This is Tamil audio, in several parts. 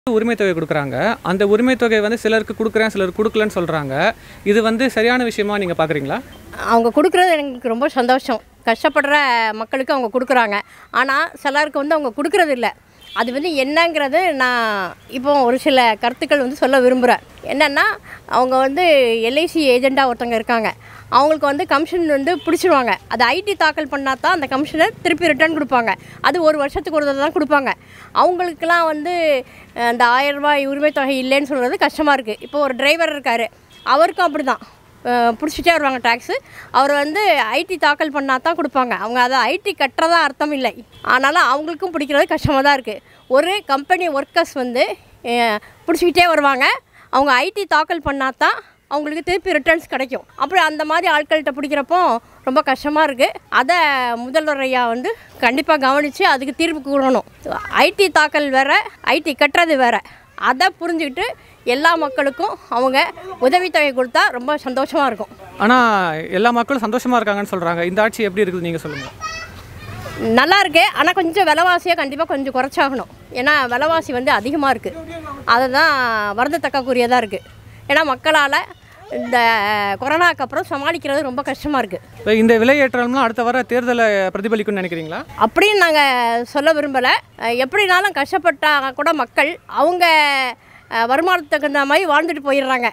உரிமை தொகை கொடுக்குறாங்க. அந்த உரிமை தொகை வந்து சிலருக்கு கொடுக்குறேன், சிலருக்கு கொடுக்கலன்னு சொல்கிறாங்க. இது வந்து சரியான விஷயமா நீங்கள் பார்க்குறீங்களா? அவங்க கொடுக்குறது எனக்கு ரொம்ப சந்தோஷம். கஷ்டப்படுற மக்களுக்கு அவங்க கொடுக்குறாங்க. ஆனால் சிலருக்கு வந்து அவங்க கொடுக்குறது இல்லை. அது வந்து என்னங்கிறது நான் இப்போ ஒரு சில கருத்துக்கள் வந்து சொல்ல விரும்புகிறேன். என்னென்னா, அவங்க வந்து எல்ஐசி ஏஜெண்டாக ஒருத்தவங்க இருக்காங்க. அவங்களுக்கு வந்து கமிஷன் வந்து பிடிச்சிருவாங்க. அது ஐடி தாக்கல் பண்ணால் தான் அந்த கமிஷனை திருப்பி ரிட்டர்ன் கொடுப்பாங்க. அது ஒரு வருஷத்துக்கு ஒரு தடவை தான் கொடுப்பாங்க. அவங்களுக்கெல்லாம் வந்து அந்த 1000 ரூபாய் உரிமை தொகை இல்லைன்னு சொல்கிறது கஷ்டமாக இருக்குது. இப்போ ஒரு டிரைவர் இருக்கார், அவருக்கும் அப்படி தான் பிடிச்சிட்டே வருவாங்க டேக்ஸு. அவர் வந்து ஐடி தாக்கல் பண்ணால் தான் கொடுப்பாங்க. அவங்க அதை ஐடி கட்டுறதா அர்த்தம் இல்லை. ஆனாலும் அவங்களுக்கும் பிடிக்கிறது கஷ்டமாக தான் இருக்குது. ஒரு கம்பெனி ஒர்க்கர்ஸ் வந்து பிடிச்சிக்கிட்டே வருவாங்க. அவங்க ஐடி தாக்கல் பண்ணால் தான் அவங்களுக்கு திருப்பி ரிட்டர்ன்ஸ் கிடைக்கும். அப்படி அந்த மாதிரி ஆட்கள்கிட்ட பிடிக்கிறப்போ ரொம்ப கஷ்டமாக இருக்குது. அதை முதல்வர் ஐயா வந்து கண்டிப்பாக கவனித்து அதுக்கு தீர்வு கூறணும். ஐடி தாக்கல் வேறு, ஐடி கட்டுறது வேறு. அதை புரிஞ்சுக்கிட்டு எல்லா மக்களுக்கும் அவங்க உதவித்தொகை கொடுத்தா ரொம்ப சந்தோஷமாக இருக்கும். ஆனால் எல்லா மக்களும் சந்தோஷமாக இருக்காங்கன்னு சொல்கிறாங்க. இந்த ஆட்சி எப்படி இருக்குது நீங்கள் சொல்லுங்கள். நல்லா இருக்கு. ஆனால் கொஞ்சம் விலைவாசியை கண்டிப்பாக கொஞ்சம் குறைச்சாகணும். ஏன்னா விலைவாசி வந்து அதிகமாக இருக்குது. அதை தான் வருந்தத்தக்கக்கூடியதாக இருக்குது. ஏன்னா மக்களால் இந்த கொரோனாவுக்கு அப்புறம் சமாளிக்கிறது ரொம்ப கஷ்டமாக இருக்குது. இப்போ இந்த விலையேற்றம்லாம் அடுத்த வர தேர்தலை பிரதிபலிக்கும்னு நினைக்கிறீங்களா? அப்படின்னு நாங்கள் சொல்ல விரும்பலை. எப்படினாலும் கஷ்டப்பட்டால் கூட மக்கள் அவங்க வருமானத்துக்கு தகுந்த மாதிரி வாழ்ந்துட்டு போயிடுறாங்க.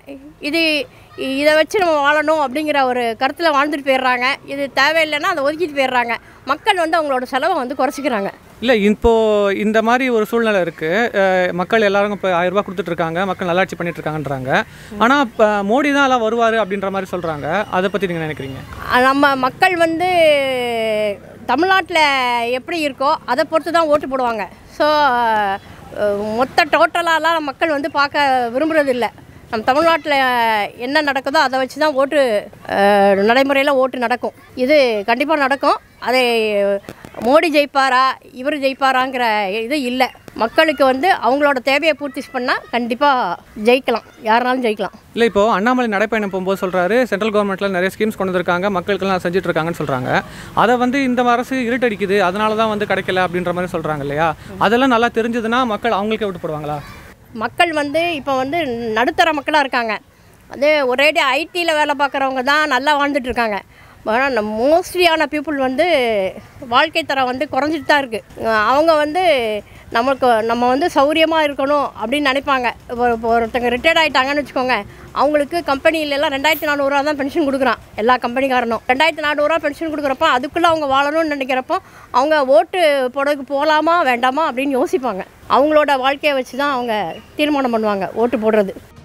இதை வச்சு நம்ம வாழணும் அப்படிங்கிற ஒரு கருத்தில் வாழ்ந்துட்டு போயிடுறாங்க. இது தேவையில்லைன்னா அதை ஒதுக்கிட்டு போயிடுறாங்க. மக்கள் வந்து அவங்களோட செலவை வந்து குறைச்சிக்கிறாங்க. இல்லை, இப்போது இந்த மாதிரி ஒரு சூழ்நிலை இருக்குது. மக்கள் எல்லாரும் இப்போ 1000 ரூபா கொடுத்துட்ருக்காங்க, மக்கள் நல்லாட்சி பண்ணிகிட்ருக்காங்கன்றாங்க. ஆனால் இப்போ மோடி தான் எல்லாம் வருவார் அப்படின்ற மாதிரி சொல்கிறாங்க. அதை பற்றி நீங்கள் நினைக்கிறீங்க? நம்ம மக்கள் வந்து தமிழ்நாட்டில் எப்படி இருக்கோ அதை பொறுத்து தான் ஓட்டு போடுவாங்க. ஸோ மொத்த டோட்டலாலாம் மக்கள் வந்து பார்க்க விரும்புகிறதில்ல. நம்ம தமிழ்நாட்டில் என்ன நடக்குதோ அதை வச்சு தான் ஓட்டு நடைமுறையில் ஓட்டு நடக்கும். இது கண்டிப்பாக நடக்கும். அதை மோடி ஜெயிப்பாரா இவர் ஜெயிப்பாராங்கிற இது இல்லை. மக்களுக்கு வந்து அவங்களோட தேவையை பூர்த்தி பண்ணால் கண்டிப்பாக ஜெயிக்கலாம், யாருனாலும் ஜெயிக்கலாம். இல்லை, இப்போது அண்ணாமலை நடைப்பயணம் போகும்போது சொல்கிறாரு, சென்ட்ரல் கவர்மெண்ட்டில் நிறைய ஸ்கீம்ஸ் கொண்டு வந்திருக்காங்க, மக்களுக்கெல்லாம் செஞ்சுட்டு இருக்காங்கன்னு சொல்கிறாங்க. அதை வந்து இந்த அரசு இருட்டடிக்குது, அதனால தான் வந்து கிடைக்கல அப்படின்ற மாதிரி சொல்கிறாங்க இல்லையா? அதெல்லாம் நல்லா தெரிஞ்சதுன்னா மக்கள் அவங்களுக்கே விட்டு போடுவாங்களா? மக்கள் வந்து இப்போ வந்து நடுத்தர மக்களாக இருக்காங்க. அது ஒரேடி ஐடியில் வேலை பார்க்குறவங்க தான் நல்லா வாழ்ந்துட்டு இருக்காங்க. ஆனால் மோஸ்ட்லியான பீப்புள் வந்து வாழ்க்கை தரம் வந்து குறைஞ்சிட்டு தான் இருக்குது. அவங்க வந்து நம்ம வந்து சௌரியமாக இருக்கணும் அப்படின்னு நினைப்பாங்க. ஒருத்தங்க ரிட்டையர்ட் ஆகிட்டாங்கன்னு வச்சுக்கோங்க, அவங்களுக்கு கம்பெனிலெல்லாம் 2400 ரூபா தான் பென்ஷன் கொடுக்குறான் எல்லா கம்பெனிக்காரனும். 2400 ரூபா பென்ஷன் கொடுக்குறப்ப அதுக்குள்ளே அவங்க வாழணும்னு நினைக்கிறப்போ அவங்க ஓட்டு போடுறதுக்கு போகலாமா வேண்டாமா அப்படின்னு யோசிப்பாங்க. அவங்களோட வாழ்க்கையை வச்சு தான் அவங்க தீர்மானம் பண்ணுவாங்க ஓட்டு போடுறது.